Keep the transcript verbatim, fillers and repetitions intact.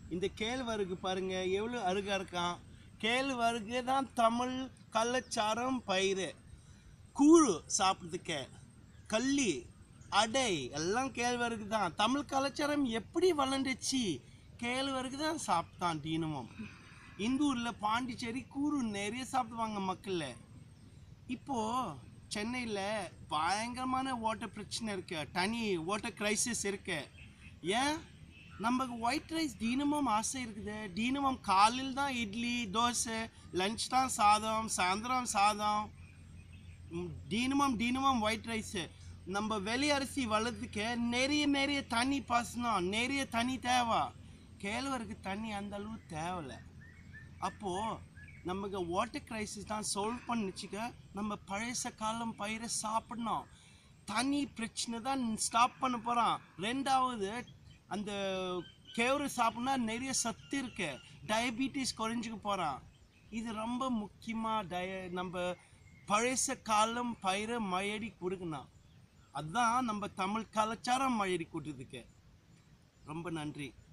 இந்த கேழ்வரகு பாருங்க எவ்வளோ அருகா இருக்கான். கேழ்வரகு தான் தமிழ் கலாச்சாரம் பயிர். கூழ் சாப்பிட்றதுக்கு, களி, அடை எல்லாம் கேழ்வரகு தான். தமிழ் கலாச்சாரம் எப்படி வளர்ந்துச்சு? கேழ்வரகு தான் சாப்பிட்டான் தினமும். இந்தூரில் பாண்டிச்சேரி கூழ் நிறைய சாப்பிடுவாங்க மக்கள். இப்போது சென்னையில் பயங்கரமான வாட்டர் பிரச்சனை இருக்கு, தனி வாட்டர் கிரைசிஸ் இருக்கு. ஏன்? நமக்கு ஒயிட் ரைஸ் தினமும் ஆசை இருக்குது. தினமும் காலையில் தான் இட்லி தோசை, லஞ்ச் தான் சாதம், சாயந்தரம் சாதம், தினமும் தினமும் ஒயிட் ரைஸு. நம்ம வெளி அரிசி வளர்றதுக்கு நிறைய நிறைய தண்ணி பாசனம், நிறைய தண்ணி தேவை. கேழ்வரகு தண்ணி அந்த அளவு தேவையில்லை. அப்போது நமக்கு வாட்டர் கிரைசிஸ் தான் சால்வ் பண்ணிச்சுக்க நம்ம பழைய காலம் பயிரை சாப்பிடணும். தண்ணி பிரச்சனை தான் ஸ்டாப் பண்ண போகிறான். ரெண்டாவது, அந்த கேழ்வரகு சாப்பிட்னா நிறைய சத்து இருக்கு, டயபிட்டிஸ் குறைஞ்சிக்க போகிறான். இது ரொம்ப முக்கியமாக டய நம்ம பழைய காலம் பயிரை மழையடி கொடுக்கணும். அதுதான் நம்ம தமிழ் கலாச்சாரம் மழையடி கொடுத்ததுக்கு. ரொம்ப நன்றி.